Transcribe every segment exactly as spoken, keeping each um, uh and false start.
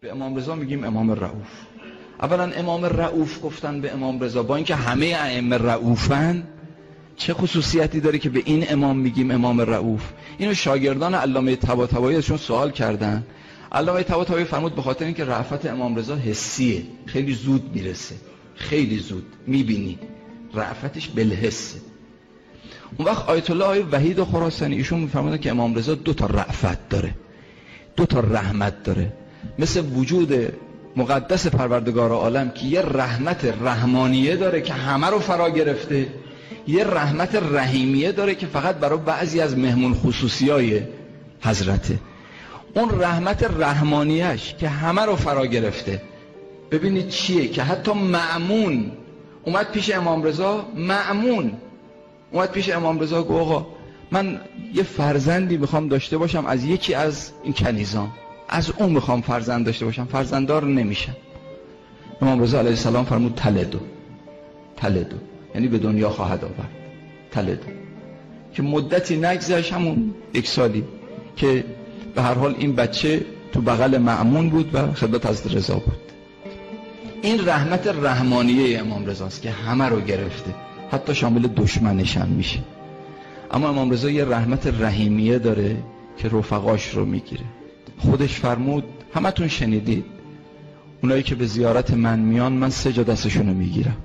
به امام رضا میگیم امام رؤوف. اولا امام رؤوف گفتن به امام رضا، با اینکه همه ائمه رؤوفن، چه خصوصیتی داره که به این امام میگیم امام رؤوف؟ اینو شاگردان علامه طباطبایی ازشون سوال کردن. علامه طباطبایی فرمود به خاطر اینکه رأفت امام رضا حسیه، خیلی زود میرسه، خیلی زود میبینی، رأفتش بالحسه. اون وقت آیت الله وحید خراسانی ایشون میفرمودن که امام رضا دو تا رأفت داره، دو تا رحمت داره، مثل وجود مقدس پروردگار عالم که یه رحمت رحمانیه داره که همه رو فرا گرفته، یه رحمت رحیمیه داره که فقط برای بعضی از مهمون خصوصیای حضرته. اون رحمت رحمانیش که همه رو فرا گرفته، ببینید چیه که حتی مأمون اومد پیش امام رضا، مأمون اومد پیش امام رضا گفت آقا من یه فرزندی میخوام داشته باشم از یکی از این کنیزان، از اون میخوام فرزند داشته باشم، فرزنددار نمیشم. امام رضا علیه السلام فرمود تلدو، تلدو یعنی به دنیا خواهد آورد، تلدو، که مدتی نگذشت، همون یک سالی که به هر حال این بچه تو بغل مأمون بود و خدمت حضرت رضا بود. این رحمت رحمانیه امام رضاست که همه رو گرفته، حتی شامل دشمنش هم میشه. اما امام رضا یه رحمت رحیمیه داره که رفقاش رو میگیره. خودش فرمود، همتون شنیدید، اونایی که به زیارت من میان من سه جا دستشون رو میگیرم،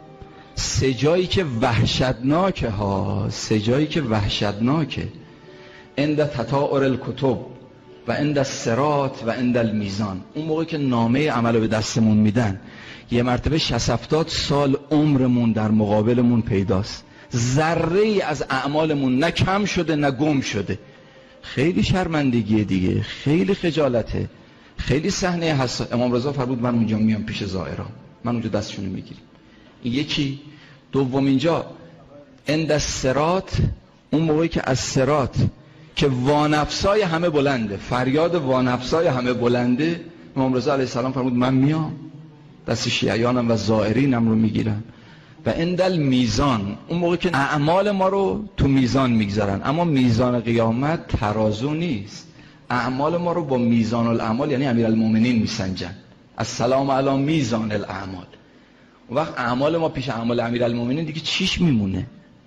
سه جایی که وحشتناکه ها، سه جایی که وحشتناکه، عند تطایر الکتب و عند الصراط و عند المیزان. اون موقع که نامه عمل رو به دستمون میدن، یه مرتبه شصت هفتاد سال عمرمون در مقابلمون پیداست، ذره ای از اعمالمون نه کم شده نه گم شده. خیلی شرمندگیه دیگه، خیلی خجالته، خیلی صحنه حساس. امام رضا فرمود من اونجا میام پیش زائران، من اونجا دستشون رو میگیرم. یکی دوم اینجا عند الصراط، اون موقعی که از صراط که وانفسای همه بلنده، فریاد وانفسای همه بلنده، امام رضا علیه السلام فرمود من میام دست شیعیانم و زائرینم رو میگیرم. و عند المیزان، اون موقع که اعمال ما رو تو میزان میگذارن، اما میزان قیامت ترازو نیست، اعمال ما رو با میزان الاعمال یعنی امیرالمومنین میسنجن، السلام علی میزان الاعمال. اون وقت اعمال ما پیش اعمال امیرالمومنین دیگه چیش میمونه؟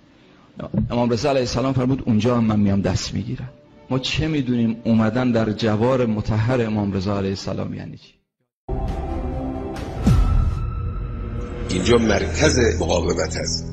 امام رضا علیه السلام فرمود اونجا هم من میام دست میگیرم. ما چه میدونیم اومدن در جوار مطهر امام رضا علیه السلام یعنی چی؟ اینجا مرکز مقاومت هست.